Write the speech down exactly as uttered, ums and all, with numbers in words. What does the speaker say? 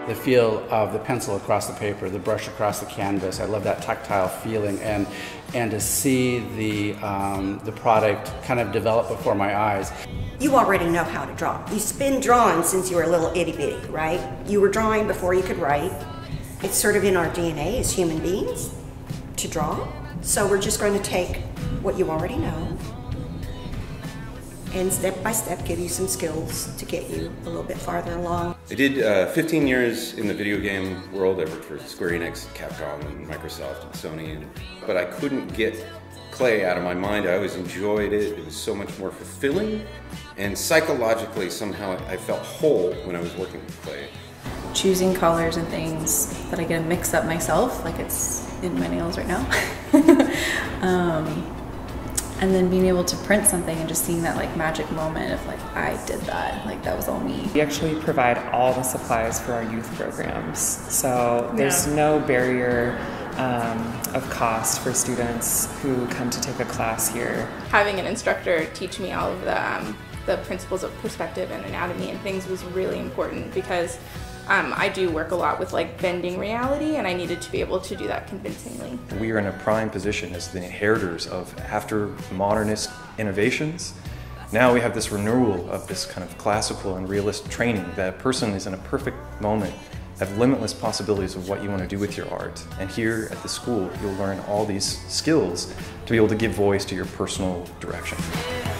the feel of the pencil across the paper, the brush across the canvas. I love that tactile feeling, and and to see the um, the product kind of develop before my eyes. You already know how to draw. You've been drawing since you were a little itty bitty, right? You were drawing before you could write. It's sort of in our D N A as human beings to draw. So we're just going to take what you already know and step by step give you some skills to get you a little bit farther along. I did uh, fifteen years in the video game world. I worked for Square Enix, Capcom, and Microsoft, and Sony, and, but I couldn't get clay out of my mind. I always enjoyed it. It was so much more fulfilling, and psychologically somehow I felt whole when I was working with clay. Choosing colors and things that I get to mix up myself, like it's in my nails right now. um, and then being able to print something and just seeing that like magic moment of like, I did that, like that was all me. We actually provide all the supplies for our youth programs. So there's yeah. no barrier um, of cost for students who come to take a class here. Having an instructor teach me all of the, um, the principles of perspective and anatomy and things was really important, because Um, I do work a lot with like bending reality, and I needed to be able to do that convincingly. We are in a prime position as the inheritors of after modernist innovations. Now we have this renewal of this kind of classical and realist training that a person is in a perfect moment, have limitless possibilities of what you want to do with your art. And here at the school, you'll learn all these skills to be able to give voice to your personal direction.